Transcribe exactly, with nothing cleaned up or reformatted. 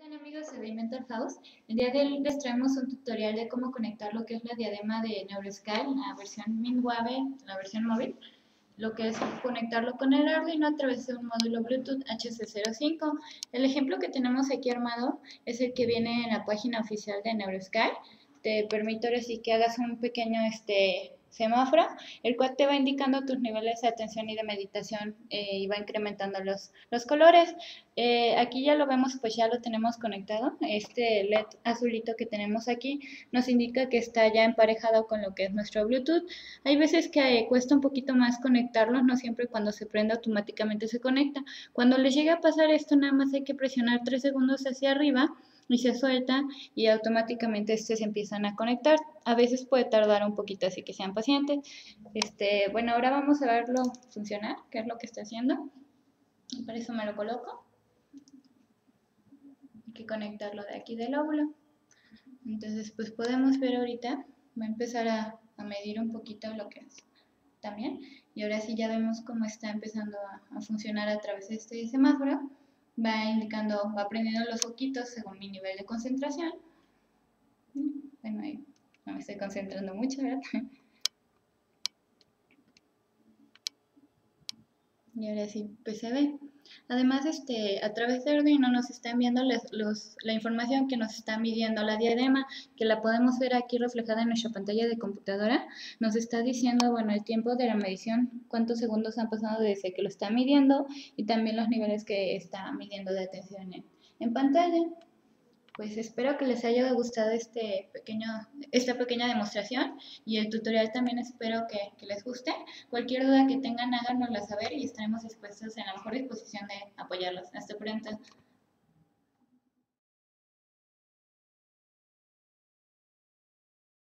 Hola amigos de Elemental House, el día de hoy les traemos un tutorial de cómo conectar lo que es la diadema de NeuroSky, la versión MinWave, la versión móvil, lo que es conectarlo con el Arduino a través de un módulo Bluetooth H C cero cinco. El ejemplo que tenemos aquí armado es el que viene en la página oficial de NeuroSky. Te permite ahora sí que hagas un pequeño este, semáforo, el cual te va indicando tus niveles de atención y de meditación eh, y va incrementando los, los colores. Eh, aquí ya lo vemos, pues ya lo tenemos conectado. Este L E D azulito que tenemos aquí nos indica que está ya emparejado con lo que es nuestro Bluetooth. Hay veces que eh, cuesta un poquito más conectarlos, no siempre cuando se prende automáticamente se conecta. Cuando les llegue a pasar esto, nada más hay que presionar tres segundos hacia arriba y se suelta y automáticamente estos se empiezan a conectar. A veces puede tardar un poquito, así que sean pacientes. Este, bueno, ahora vamos a verlo funcionar, qué es lo que está haciendo. Para eso me lo coloco. Hay que conectarlo de aquí del óvulo. Entonces, pues podemos ver ahorita, va a empezar a, a medir un poquito lo que es también. Y ahora sí ya vemos cómo está empezando a, a funcionar a través de este semáforo. Va indicando, va prendiendo los foquitos según mi nivel de concentración. Bueno, ahí no me estoy concentrando mucho, ¿verdad? Y ahora sí, pues se ve. Además, este, a través de Arduino nos está enviando los, los, la información que nos está midiendo la diadema, que la podemos ver aquí reflejada en nuestra pantalla de computadora. Nos está diciendo, bueno, el tiempo de la medición, cuántos segundos han pasado desde que lo está midiendo y también los niveles que está midiendo de atención en, en pantalla. Pues espero que les haya gustado este pequeño, esta pequeña demostración y el tutorial también espero que, que les guste. Cualquier duda que tengan, háganosla saber y estaremos dispuestos en la mejor disposición de apoyarlos. Hasta pronto.